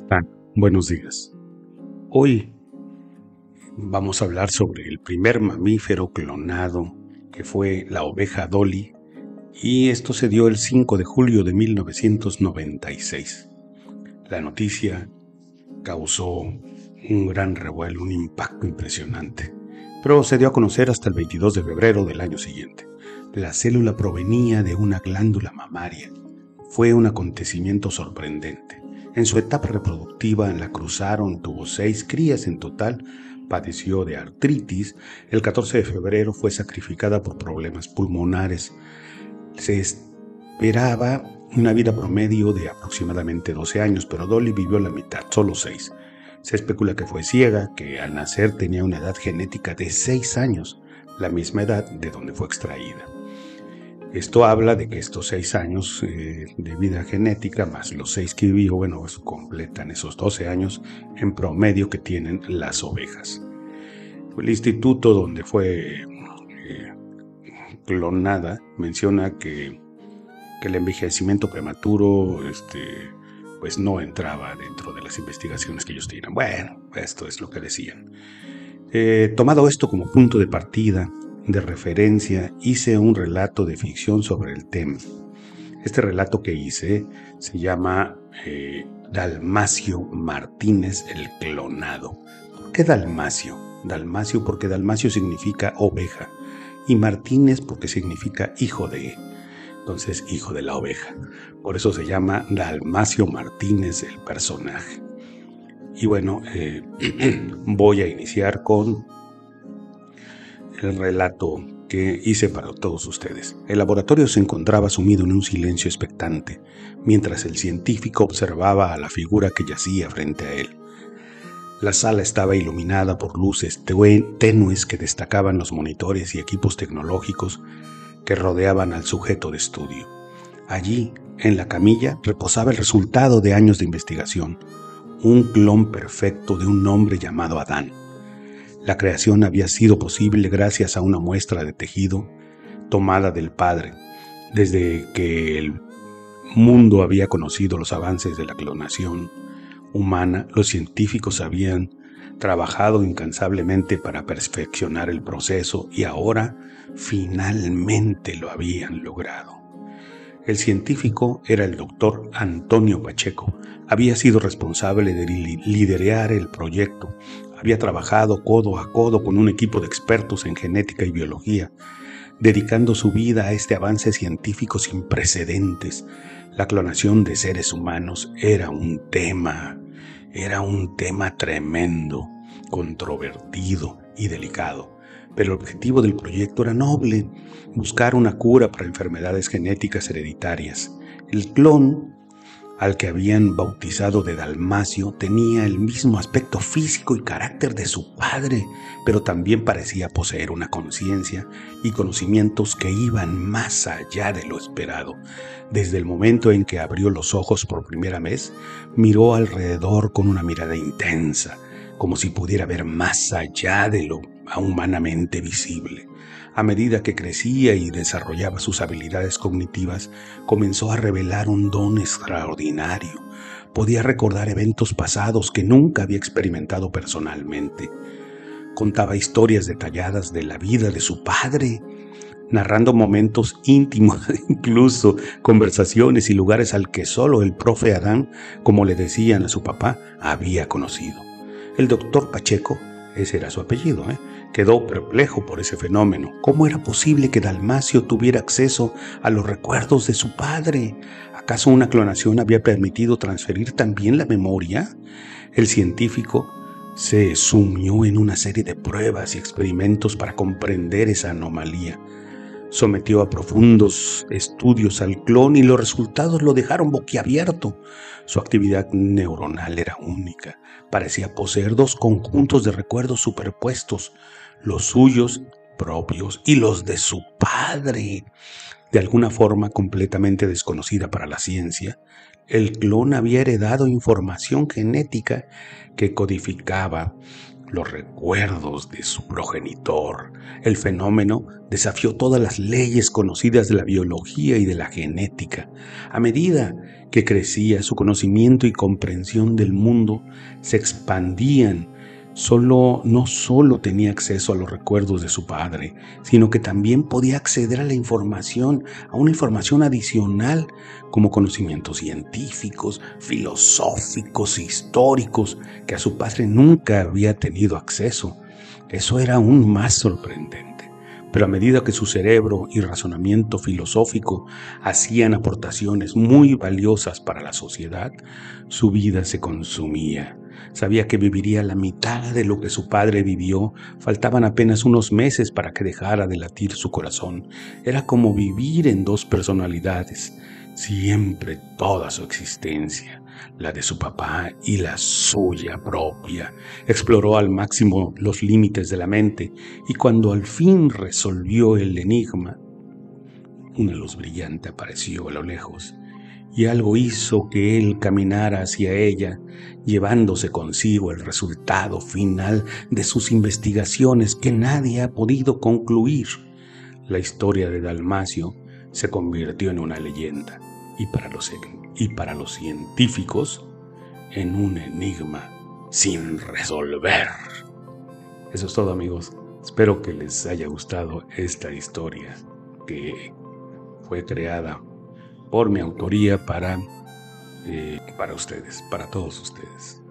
Ah, buenos días. Hoy vamos a hablar sobre el primer mamífero clonado, que fue la oveja Dolly, y esto se dio el 5 de julio de 1996. La noticia causó un gran revuelo, un impacto impresionante, pero se dio a conocer hasta el 22 de febrero del año siguiente. La célula provenía de una glándula mamaria. Fue un acontecimiento sorprendente. En su etapa reproductiva la cruzaron, tuvo 6 crías en total, padeció de artritis. El 14 de febrero fue sacrificada por problemas pulmonares. Se esperaba una vida promedio de aproximadamente 12 años, pero Dolly vivió la mitad, solo 6. Se especula que fue ciega, que al nacer tenía una edad genética de 6 años, la misma edad de donde fue extraída. Esto habla de que estos 6 años de vida genética, más los 6 que vivió, pues completan esos 12 años en promedio que tienen las ovejas. El instituto donde fue clonada menciona que el envejecimiento prematuro pues no entraba dentro de las investigaciones que ellos tienen. Bueno, esto es lo que decían. Tomado esto como punto de partida, de referencia, hice un relato de ficción sobre el tema. Este relato que hice se llama Dalmacio Martínez el Clonado. ¿Por qué Dalmacio? Dalmacio porque Dalmacio significa oveja y Martínez porque significa hijo de. Entonces, hijo de la oveja. Por eso se llama Dalmacio Martínez el personaje. Y bueno, voy a iniciar con el relato que hice para todos ustedes. El laboratorio se encontraba sumido en un silencio expectante, mientras el científico observaba a la figura que yacía frente a él. La sala estaba iluminada por luces tenues que destacaban los monitores y equipos tecnológicos que rodeaban al sujeto de estudio. Allí, en la camilla, reposaba el resultado de años de investigación, un clon perfecto de un hombre llamado Adán. La creación había sido posible gracias a una muestra de tejido tomada del padre. Desde que el mundo había conocido los avances de la clonación humana, los científicos habían trabajado incansablemente para perfeccionar el proceso y ahora finalmente lo habían logrado. El científico era el doctor Antonio Pacheco. Había sido responsable de liderar el proyecto. Había trabajado codo a codo con un equipo de expertos en genética y biología, dedicando su vida a este avance científico sin precedentes. La clonación de seres humanos era un tema tremendo, controvertido y delicado. Pero el objetivo del proyecto era noble: buscar una cura para enfermedades genéticas hereditarias. El clon, al que habían bautizado de Dalmacio, tenía el mismo aspecto físico y carácter de su padre, pero también parecía poseer una conciencia y conocimientos que iban más allá de lo esperado. Desde el momento en que abrió los ojos por primera vez, miró alrededor con una mirada intensa, como si pudiera ver más allá de lo humanamente visible. A medida que crecía y desarrollaba sus habilidades cognitivas, comenzó a revelar un don extraordinario. Podía recordar eventos pasados que nunca había experimentado personalmente. Contaba historias detalladas de la vida de su padre, narrando momentos íntimos, incluso conversaciones y lugares al que solo el profe Adán, como le decían a su papá, había conocido. El doctor Pacheco, ese era su apellido, quedó perplejo por ese fenómeno. ¿Cómo era posible que Dalmacio tuviera acceso a los recuerdos de su padre? ¿Acaso una clonación había permitido transferir también la memoria? El científico se sumió en una serie de pruebas y experimentos para comprender esa anomalía. Sometió a profundos estudios al clon y los resultados lo dejaron boquiabierto. Su actividad neuronal era única. Parecía poseer 2 conjuntos de recuerdos superpuestos, los suyos propios y los de su padre. De alguna forma completamente desconocida para la ciencia, el clon había heredado información genética que codificaba los recuerdos de su progenitor. El fenómeno desafió todas las leyes conocidas de la biología y de la genética. A medida que crecía, su conocimiento y comprensión del mundo se expandían. No solo tenía acceso a los recuerdos de su padre, sino que también podía acceder a una información adicional, como conocimientos científicos, filosóficos, históricos, que a su padre nunca había tenido acceso. Eso era aún más sorprendente. Pero a medida que su cerebro y razonamiento filosófico hacían aportaciones muy valiosas para la sociedad, su vida se consumía. Sabía que viviría la mitad de lo que su padre vivió. Faltaban apenas unos meses para que dejara de latir su corazón. Era como vivir en dos personalidades, siempre toda su existencia, la de su papá y la suya propia. Exploró al máximo los límites de la mente y cuando al fin resolvió el enigma, una luz brillante apareció a lo lejos y algo hizo que él caminara hacia ella, llevándose consigo el resultado final de sus investigaciones que nadie ha podido concluir. La historia de Dalmacio se convirtió en una leyenda y para los científicos en un enigma sin resolver. Eso es todo, amigos. Espero que les haya gustado esta historia que fue creada por mi autoría para ustedes, para todos ustedes.